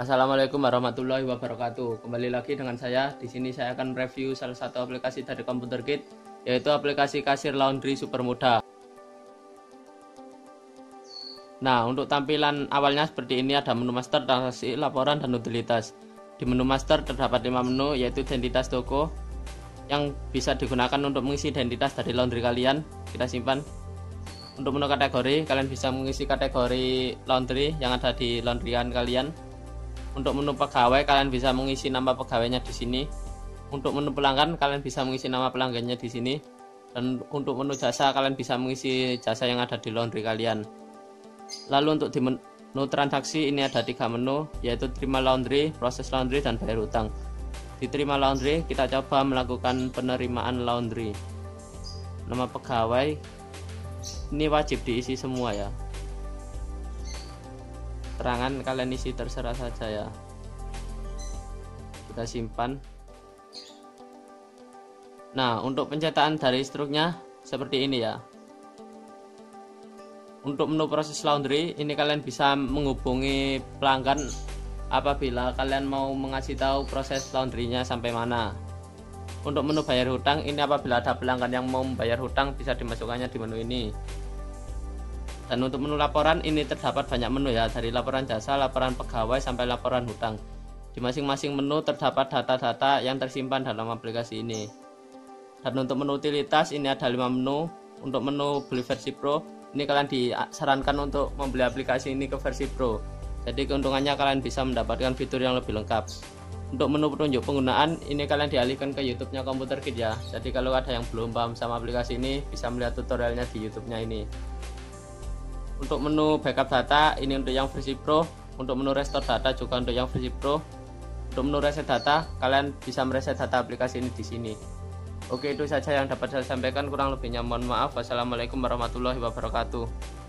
Assalamualaikum warahmatullahi wabarakatuh. Kembali lagi dengan saya. Di sini saya akan review salah satu aplikasi dari ComputerKit, yaitu aplikasi kasir laundry super mudah. Nah, untuk tampilan awalnya seperti ini, ada menu master, transaksi, laporan, dan utilitas. Di menu master terdapat 5 menu, yaitu identitas toko yang bisa digunakan untuk mengisi identitas dari laundry kalian. Kita simpan. Untuk menu kategori, kalian bisa mengisi kategori laundry yang ada di laundryan kalian. Untuk menu pegawai, kalian bisa mengisi nama pegawainya di sini. Untuk menu pelanggan, kalian bisa mengisi nama pelanggannya di sini. Dan untuk menu jasa, kalian bisa mengisi jasa yang ada di laundry kalian. Lalu untuk di menu transaksi, ini ada 3 menu, yaitu terima laundry, proses laundry, dan bayar hutang. Di terima laundry, kita coba melakukan penerimaan laundry. Nama pegawai ini wajib diisi semua ya. Keterangan kalian isi terserah saja ya. Kita simpan. Nah, untuk pencetakan dari struknya seperti ini ya. Untuk menu proses laundry, ini kalian bisa menghubungi pelanggan apabila kalian mau mengasih tahu proses laundrynya sampai mana. Untuk menu bayar hutang, ini apabila ada pelanggan yang mau membayar hutang, bisa dimasukkannya di menu ini. Dan untuk menu laporan, ini terdapat banyak menu ya, dari laporan jasa, laporan pegawai, sampai laporan hutang. Di masing-masing menu terdapat data-data yang tersimpan dalam aplikasi ini. Dan untuk menu utilitas, ini ada 5 menu. Untuk menu beli versi Pro, ini kalian disarankan untuk membeli aplikasi ini ke versi Pro. Jadi keuntungannya kalian bisa mendapatkan fitur yang lebih lengkap. Untuk menu petunjuk penggunaan, ini kalian dialihkan ke YouTube-nya ComputerKit ya. Jadi kalau ada yang belum paham sama aplikasi ini, bisa melihat tutorialnya di YouTube-nya ini. Untuk menu backup data, ini untuk yang versi Pro. Untuk menu restore data juga untuk yang versi Pro. Untuk menu reset data, kalian bisa mereset data aplikasi ini di sini. Oke, itu saja yang dapat saya sampaikan. Kurang lebihnya mohon maaf. Wassalamualaikum warahmatullahi wabarakatuh.